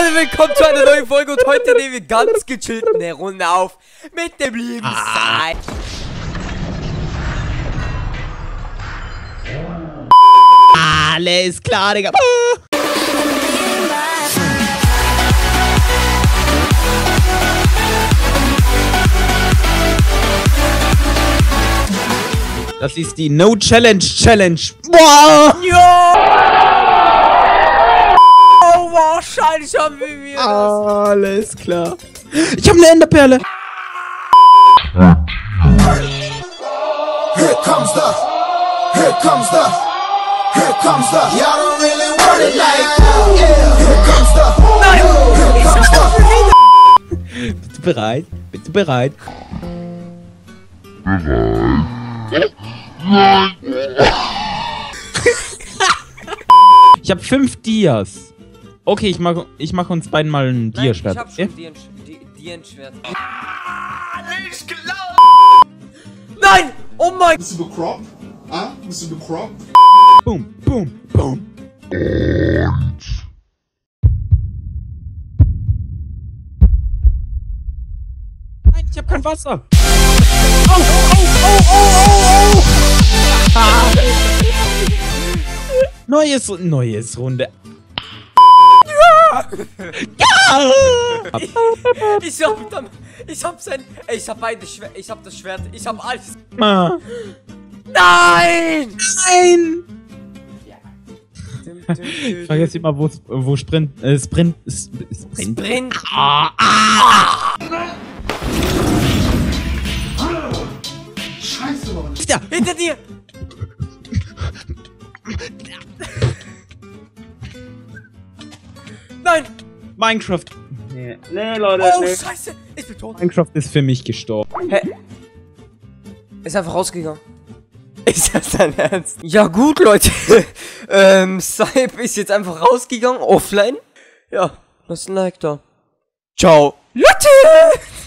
Leute, willkommen zu einer neuen Folge und heute nehmen wir ganz gechillt eine Runde auf mit dem lieben Sai. Alles klar, Digga. Das ist die No-Challenge-Challenge. Boah! Oh, wahrscheinlich haben wir das. Alles klar. Ich habe eine Enderperle. Here comes the, here comes the, here comes the. Y'all don't really want it like that. Yeah. Here comes the. Nein! Here comes the. Bist du bereit? Bist du bereit? Ich habe 5 Dias. Okay, ich mach uns beiden mal ein Dia-Schwert. Ich hab schon Dia-Schwert. Nicht geglaubt! Nein! Oh mein! Bist du bekloppt? Ah? Bist du bekloppt? Boom, boom, boom. Nein, ich hab kein Wasser. Au, au, au, au, au, au. Neues Runde. Ja! Ich hab beide Schwert, ich hab das Schwert, ich hab alles. Ma. Nein! Nein! Ich frage jetzt immer, wo Sprint. Sprint. Scheiße, Mann. Ja. Hinter dir! Nein! Minecraft. Nee, Leute. Oh, scheiße! Ich bin tot. Minecraft ist für mich gestorben. Hä? Ist einfach rausgegangen. Ist das dein Ernst? Ja gut, Leute. Saib ist jetzt einfach rausgegangen, offline. Ja, lasst ein Like da. Ciao. Leute!